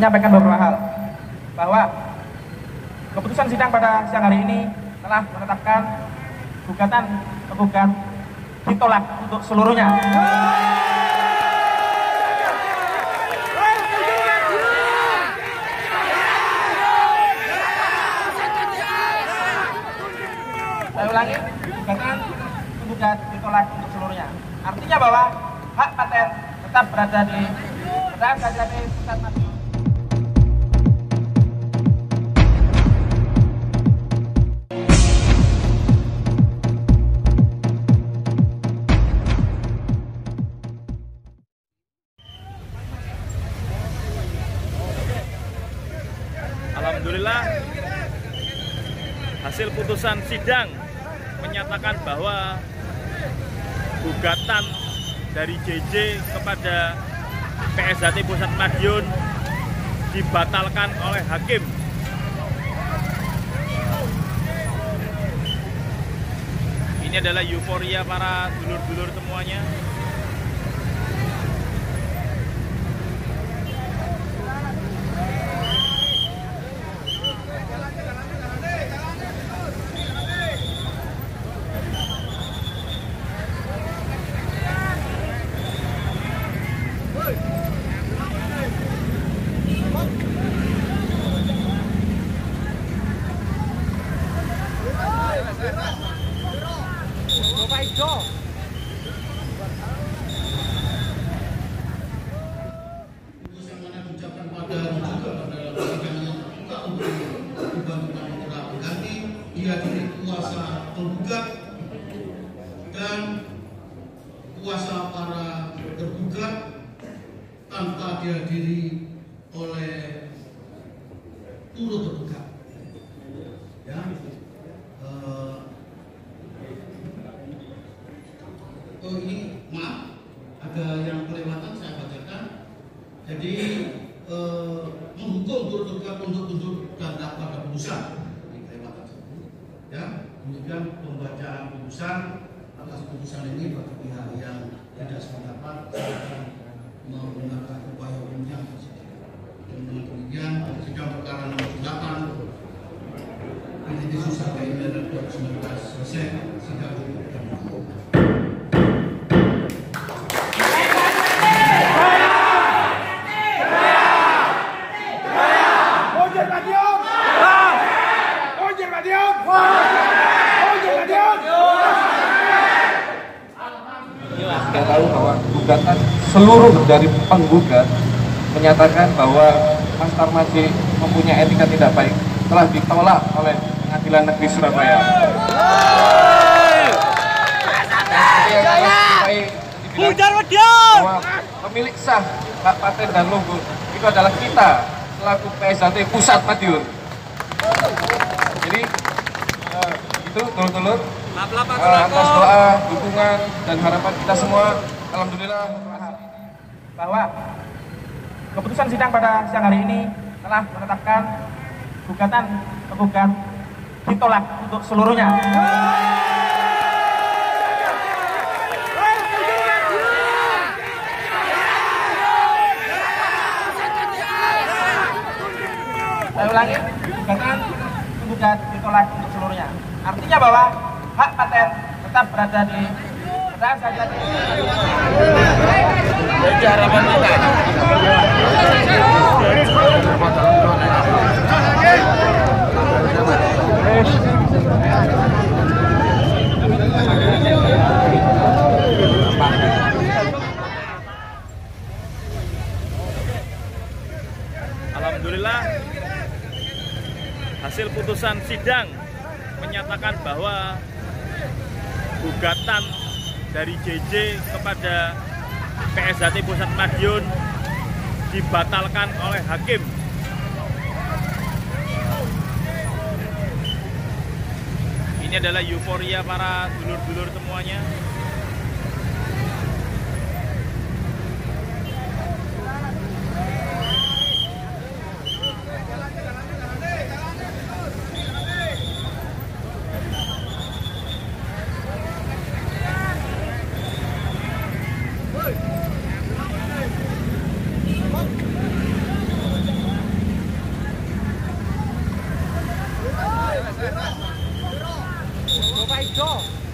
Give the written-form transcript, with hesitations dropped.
menyampaikan beberapa hal, bahwa keputusan sidang pada siang hari ini telah menetapkan gugatan penggugat ditolak untuk seluruhnya. Saya ulangi, gugatan penggugat ditolak untuk seluruhnya. Artinya bahwa hak paten tetap berada di KJP Pusat Madiun. Alhamdulillah, hasil putusan sidang menyatakan bahwa gugatan dari JJ kepada PSHT Pusat Madiun dibatalkan oleh hakim. Ini adalah euforia para dulur-dulur semuanya. Dia jadi kuasa penggugat dan kuasa para tergugat tanpa dihadiri oleh turut tergugat. Ya, ini maaf, ada yang kelewatan saya bacakan. Jadi menghukum turut tergugat untuk dan tak pada putusan. Ya, kemudian pembacaan putusan atas putusan ini bagi pihak yang tidak sependapat silakan menggunakan upaya hukumnya. Dengan demikian sidang perkara nomor 8 ini susah KIM 2019 selesai. Sidang ditutup. Kita tahu bahwa gugatan seluruh dari penggugat menyatakan bahwa Mas Tarmadji mempunyai etika tidak baik telah ditolak oleh Pengadilan Negeri Surabaya. Bahwa pemilik sah hak paten dan logo itu adalah kita selaku PSHT Pusat Madiun. Jadi itu dulur-dulur atas doa, dukungan, dan harapan kita semua. Alhamdulillah bahwa keputusan sidang pada siang hari ini telah menetapkan gugatan penggugat ditolak untuk seluruhnya. Saya ulangi, gugatan penggugat ditolak untuk seluruhnya. Artinya bahwa hak paten tetap berada di KJP. Jadi harapan kita Alhamdulillah, hasil putusan sidang menyatakan bahwa gugatan dari JJ kepada PSHT Pusat Madiun dibatalkan oleh hakim. Ini adalah euforia para dulur-dulur semuanya. Bapak Ijo.